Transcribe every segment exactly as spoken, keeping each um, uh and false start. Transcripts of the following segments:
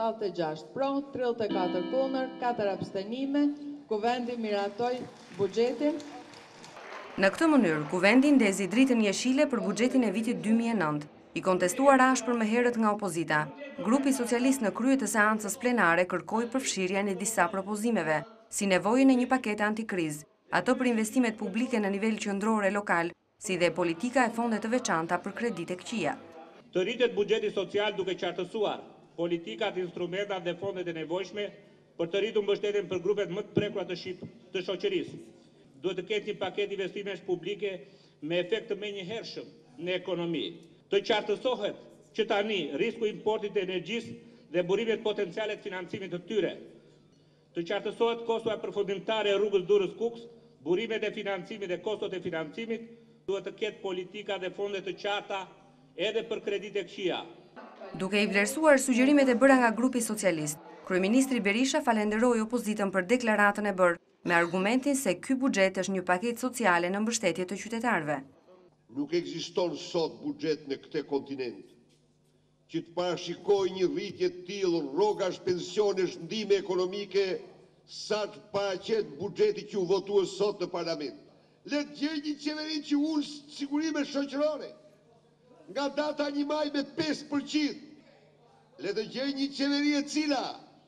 shtatëdhjetë e gjashtë pro, tridhjetë e katër kundër, katër abstenime. Kuvendi miratoi buxhetin. Në këtë mënyrë, Kuvendi ndezi dritën jeshile për buxhetin e vitit dy mijë e nëntë, i kontestuar ashpër më herët nga opozita. Grupi Socialist në krye të seancës plenare kërkoi përfshirjen e disa propozimeve, si nevojën e një pakete antikriz, ato për investimet publike në nivel qendror e lokal, si dhe politika e fonde të veçanta për kredit e këqija. Të rritet buxheti social duke qartësuar politikat, instrumentat dhe fondet e nevojshme për të rritur mbështetjen për grupet më të prekura të shqip të shoqërisë. Duhet të ketë një paketë investimesh publike me efekt të menjëhershëm në ekonomi. Të qartësohet që tani risku i importit të energjisë dhe burimet potenciale të financimit të tyre. Të qartësohet kosto përfundimtare e rrugës Durrës-Kuks, burimet e financimit dhe kostot e financimit. Duhet të ketë politika dhe fonde të qarta edhe për kredit e këqija. Duke i vlerësuar sugjerimet e bëra nga grupi socialist, Kryeministri Berisha falenderoi opozitën për deklaratën e bërë, me argumentin se ky buxhet është një paketë sociale në mbështetje të qytetarëve. Nuk ekziston sot buxhet në këtë kontinent që të parashikojë një rritje të tillë rrogash, pensionesh, ndihme ekonomike sa të paraqet buxheti që u votua sot në parlament. Le të gjejë një qeveri që ul sigurime shoqërore nga data një maj me pesë përqind. Le të gjejë një qeveri e cila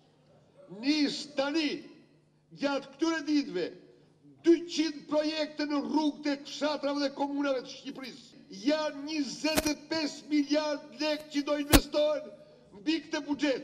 nis tani gjatë këtyre ditëve dyqind projekte në rrugë të fshatrave dhe komunave të Shqipërisë. Janë njëzet e pesë miliardë lekë që do investohen mbi këtë buxhet.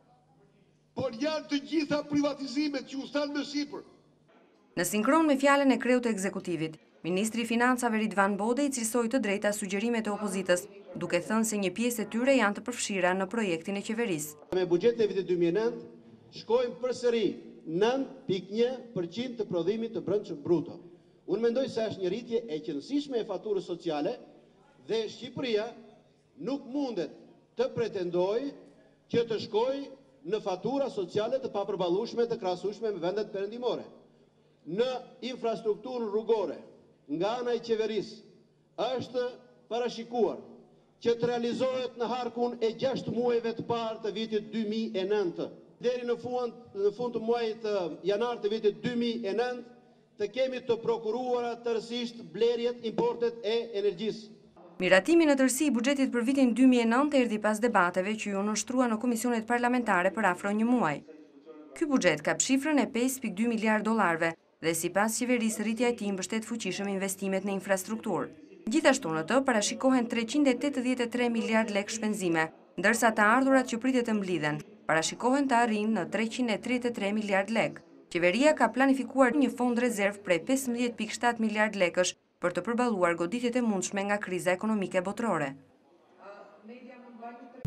Por janë të gjitha privatizimet që u stanë më sipër. Në sinkron me fjalën e kreut të ekzekutivit, Ministri i Financave Ridvan Bodej cilësoi të drejta sugjerimet e opozitës, duke thënë se një pjesë e tyre janë të përfshira në projektin e qeverisë. Me buxhetin e vitit dy mijë e nëntë shkojmë përsëri nëntë pikë një përqind të prodhimit të brendshëm bruto. Unë mendoj se është një rritje e qëndrueshme e faturës sociale dhe Shqipëria nuk mundet të pretendojë që të shkojë në fatura sociale të papërballueshme të krahasueshme me vendet perëndimore. Në infrastrukturën rrugore, nga ana e qeverisë, është parashikuar që të realizohet në harkun e gjashtë muajve të parë të vitit dy mijë e nëntë. Deri në fund, në fund të muajit janar të vitit dy mijë e nëntë, të kemi të prokuruara tërësisht blerjet, importet e energjisë. Miratimi në tërësi i buxhetit për vitin dy mijë e nëntë erdhi pas debateve që ju nënshtrua në komisionet parlamentare për afro një muaj. Ky buxhet ka shifrën e pesë pikë dy miliardë dollarëve dhe sipas qeverisë rritja e tij mbështet fuqishëm investimet në infrastrukturë. Gjithashtu në të parashikohen treqind e tetëdhjetë e tre miliardë lekë shpenzime, ndërsa të ardhurat që pritet të mblidhen parashikohen të arrijnë në treqind e tridhjetë e tre miliardë lekë. Qeveria ka planifikuar një fond rezervë prej pesëmbëdhjetë pikë shtatë miliardë lekësh për të përballuar goditjet e mundshme nga kriza ekonomike botërore.